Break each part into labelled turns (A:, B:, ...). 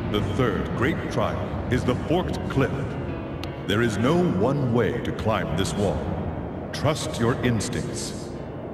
A: The third great trial is the forked cliff. There is no one way to climb this wall. Trust your instincts.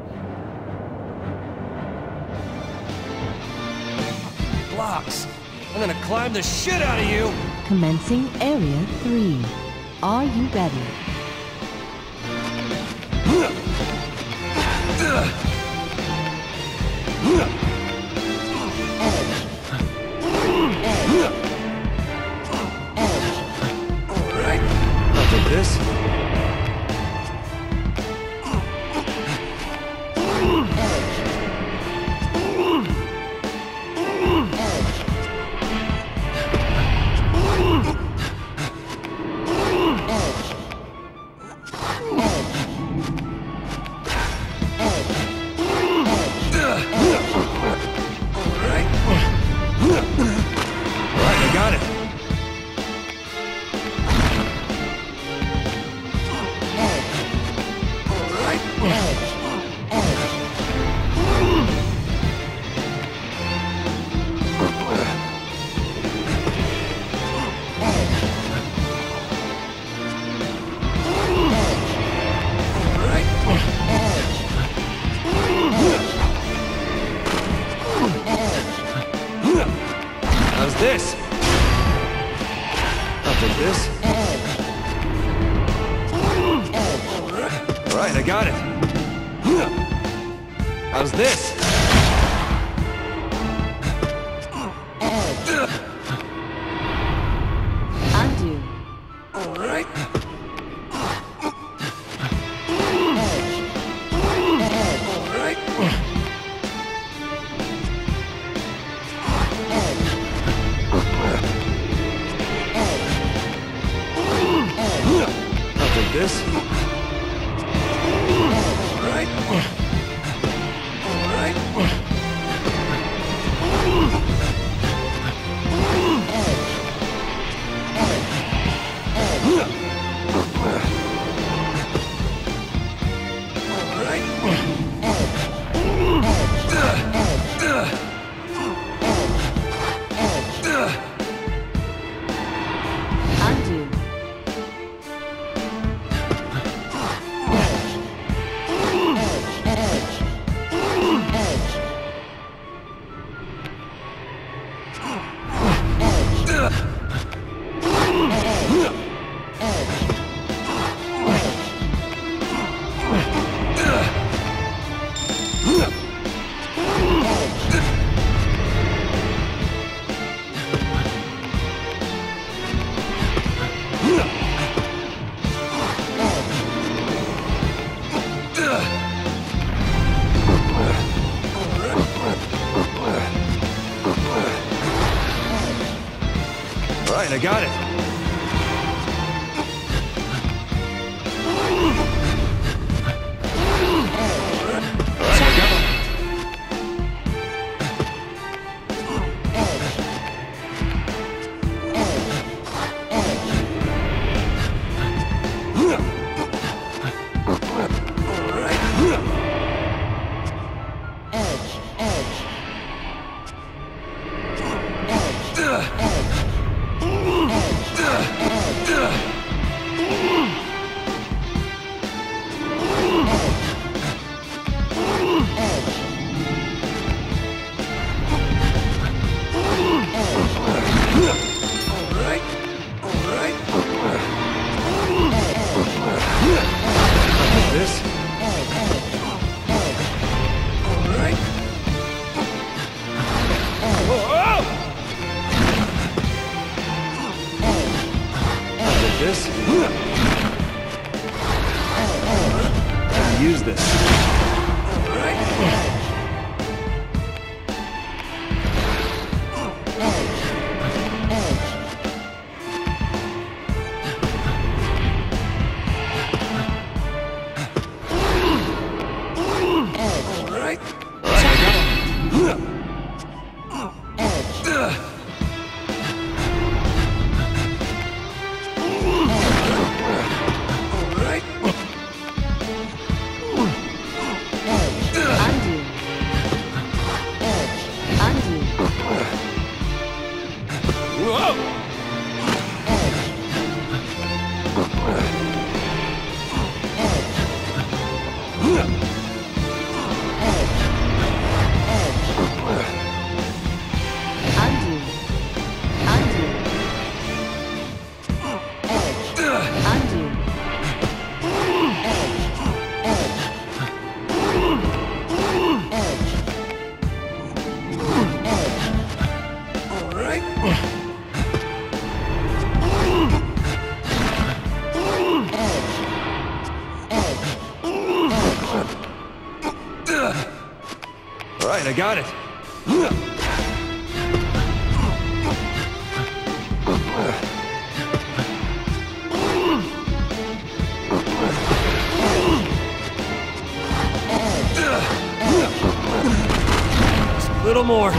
B: Blocks! I'm gonna climb the shit out of you!
C: Commencing Area 3. Are you ready?
B: Alright, I'll take this. How's this? I'll take this. Alright, I got it. How's this?
C: Undo.
B: Alright. I'll take this. Alright. Alright.
C: Undo.
B: Alright, I got it. This? Alright. Whoa! Take this. Use this. Alright. A little more.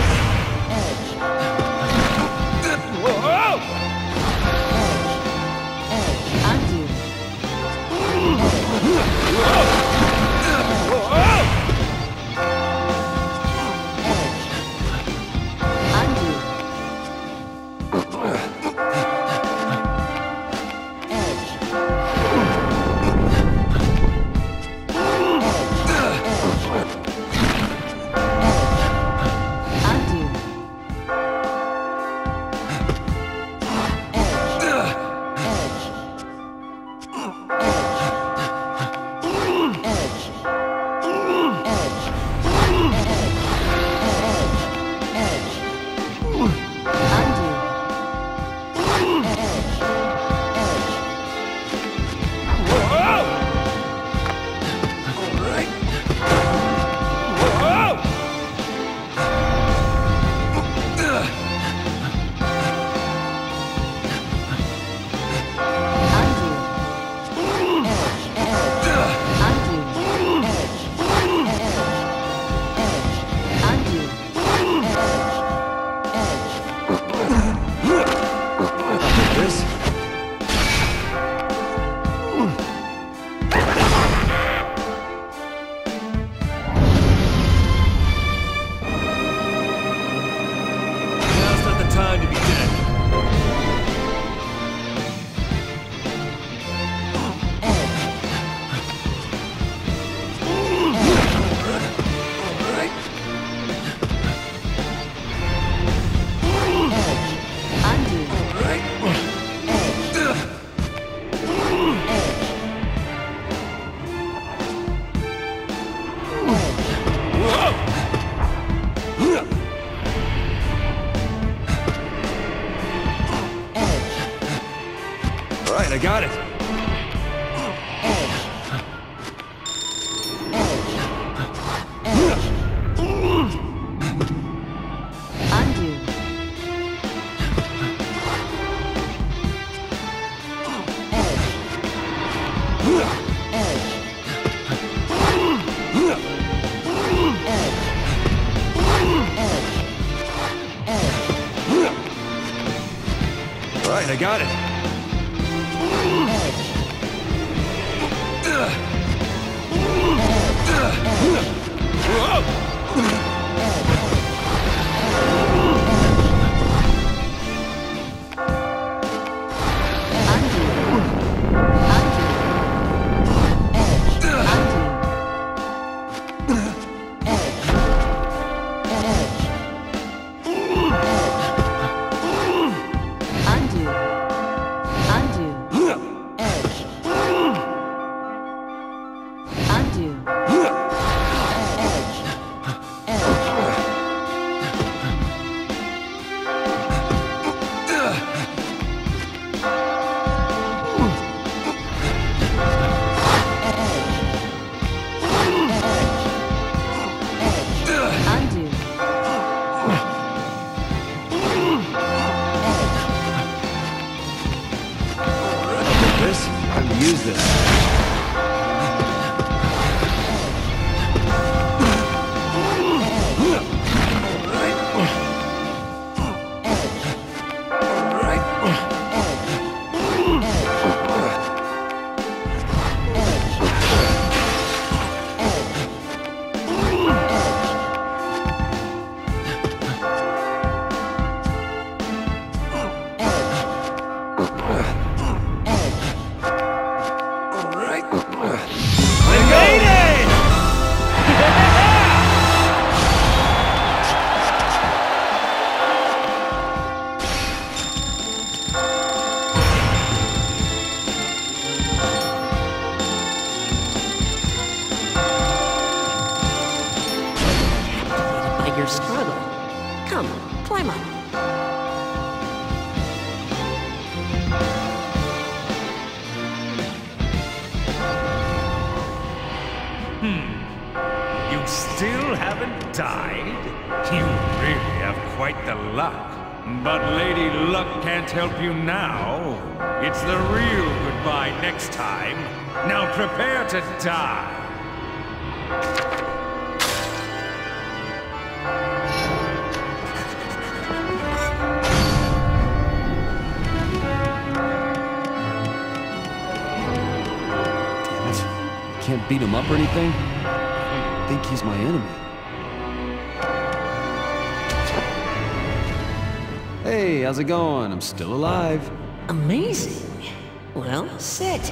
C: Undo.
B: I got it.
C: Undo.
B: All right, I got it. Use this.
D: Your struggle. Come, climb up.
E: You still haven't died? You quite the luck. But Lady Luck can't help you now. It's the real goodbye next time. Now prepare to die.
B: Damn it. Can't beat him up or anything? I don't think he's my enemy. Hey, how's it going? I'm still alive.
D: Amazing. Well, sit.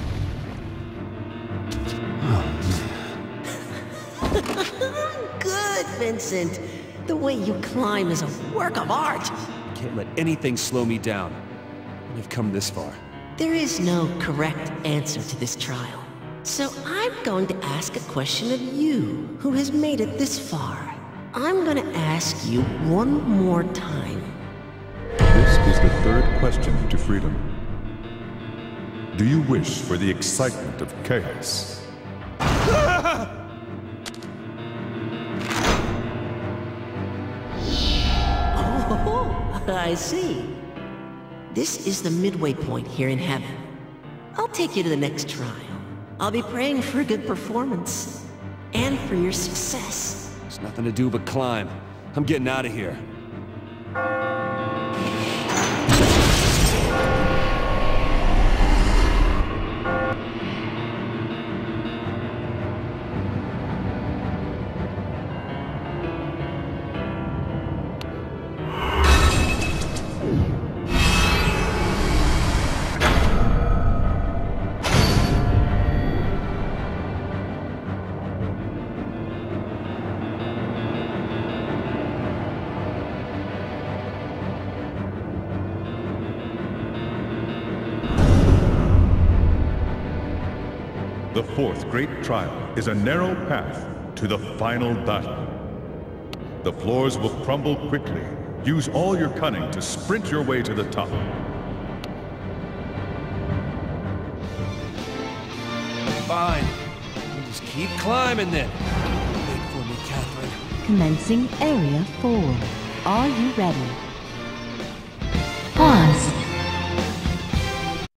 D: Good, Vincent. The way you climb is a work of art.
B: Can't let anything slow me down. We've come this far.
D: There is no correct answer to this trial. So I'm going to ask a question of you, who has made it this far. I'm going to ask you one more time.
A: This is the third question to freedom. Do you wish for the excitement of chaos?
D: Oh, I see. This is the midway point here in heaven. I'll take you to the next trial. I'll be praying for a good performance. And for your success.
B: There's nothing to do but climb. I'm getting out of here.
A: The fourth great trial is a narrow path to the final battle. The floors will crumble quickly. Use all your cunning to sprint your way to the top.
B: Fine. We'll just keep climbing then. Wait for me, Catherine.
C: Commencing Area 4. Are you ready? 5,